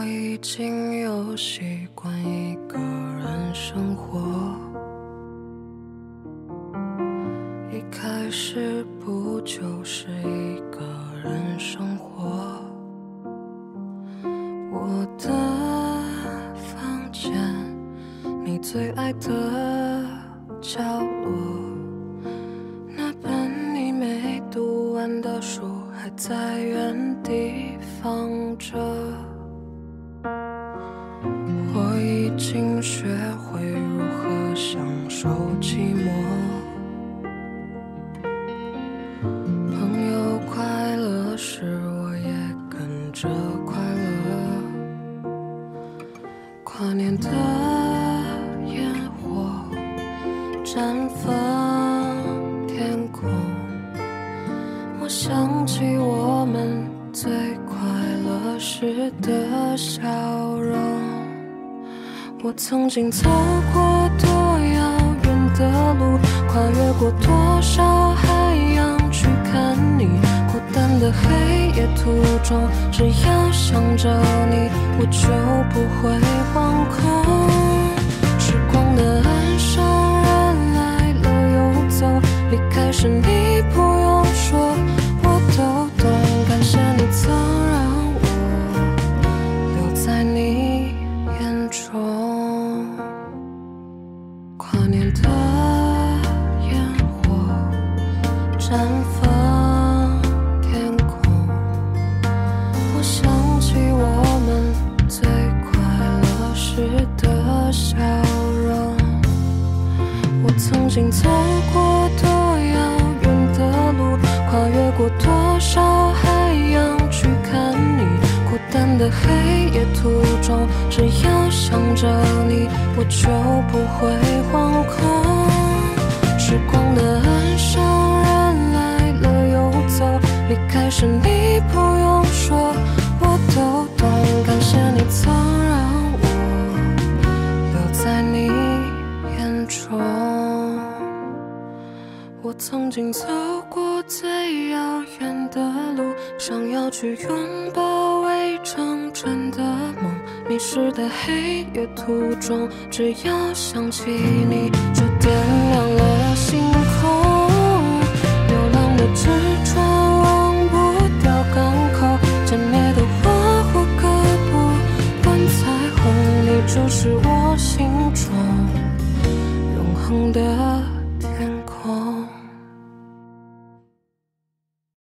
已经有习惯一个人生活，一开始不就是一个人生活？我的房间，你最爱的角落，那本你没读完的书还在原地放着。我已经学会如何享受寂寞，朋友快乐时我也跟着快乐。跨年的烟火绽放天空，我想起我们最快乐时的笑容。我曾经走过多遥远的路，跨越过多少海洋去看你。孤单的黑夜途中，只要想着你，我就不会惶恐。时光的岸上，人来了又走，离开时你不用说，我都懂。感谢你曾让我留在你眼中。跨年的烟火绽放天空，我想起我们最快乐时的笑容。我曾经走过多遥远的路，跨越过多少海洋去看你。孤单的黑夜途中，只要想着你，我就不会惶恐。时光的岸上，人来了又走，离开时你不用说，我都懂。感谢你曾让我留在你眼中。我曾经走过最遥远的路，想要去拥抱未成真的梦。迷失的黑夜途中，只要想起你，就点亮了心